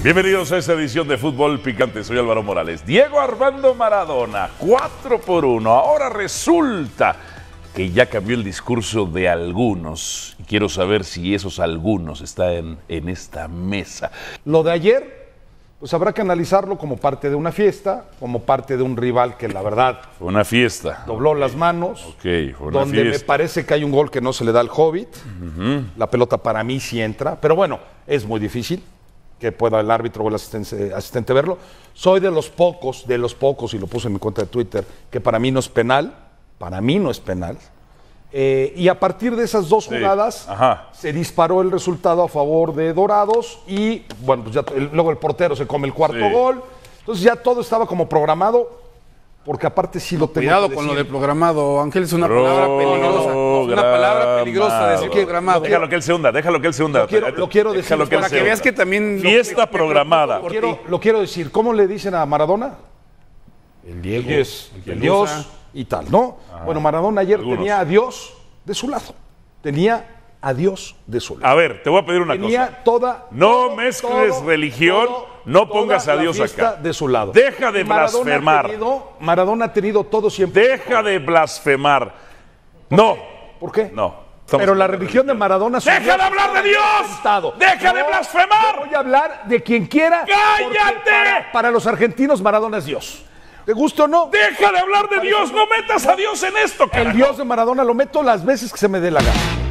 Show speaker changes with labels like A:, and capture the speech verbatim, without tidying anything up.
A: Bienvenidos a esta edición de Fútbol Picante. Soy Álvaro Morales. Diego Armando Maradona, cuatro por uno. Ahora resulta que ya cambió el discurso de algunos. Y quiero saber si esos algunos están en esta mesa.
B: Lo de ayer, pues habrá que analizarlo como parte de una fiesta, como parte de un rival que la verdad...
A: Fue una fiesta.
B: Dobló okay. las manos.
A: Ok, fue una
B: donde
A: fiesta.
B: me parece que hay un gol que no se le da al Hobbit. Uh-huh. La pelota para mí sí entra. Pero bueno, es muy difícil que pueda el árbitro o el asistente, asistente verlo. Soy de los pocos, de los pocos, y lo puse en mi cuenta de Twitter, que para mí no es penal. Para mí no es penal. Eh, y a partir de esas dos jugadas sí. se disparó el resultado a favor de Dorados y bueno, pues ya el, luego el portero se come el cuarto sí. gol. Entonces ya todo estaba como programado, porque aparte sí lo tengo
C: Cuidado
B: que
C: con
B: decir.
C: lo de programado, Ángel, es una palabra peligrosa. Es una palabra peligrosa decir programado.
A: Déjalo que él se hunda, déjalo que él se hunda.
B: Lo quiero, lo quiero decir
C: que para que veas que también...
A: Fiesta programada.
B: Lo quiero, lo quiero decir. ¿Cómo le dicen a Maradona?
C: El Diego.
B: El, yes, el, el Dios y tal, ¿no? Ajá. Bueno, Maradona ayer Algunos. tenía a Dios de su lado. Tenía a Dios de su lado.
A: A ver, te voy a pedir una
B: tenía
A: cosa.
B: Toda,
A: no
B: todo,
A: mezcles
B: todo,
A: religión,
B: todo,
A: no pongas a Dios acá.
B: De su lado.
A: Deja de
B: Maradona
A: blasfemar.
B: Ha tenido, Maradona ha tenido todo siempre.
A: Deja de blasfemar. No.
B: ¿Por qué?
A: No.
B: Pero la religión de Maradona...
A: ¡Deja de hablar de Dios! ¡Deja
B: no,
A: de blasfemar!
B: Voy a hablar de quien quiera.
A: ¡Cállate!
B: Para, para los argentinos, Maradona es Dios. ¿Te gusta o no?
A: ¡Deja de hablar de Dios! ¡No metas a Dios en esto, carajo!
B: El Dios de Maradona lo meto las veces que se me dé la gana.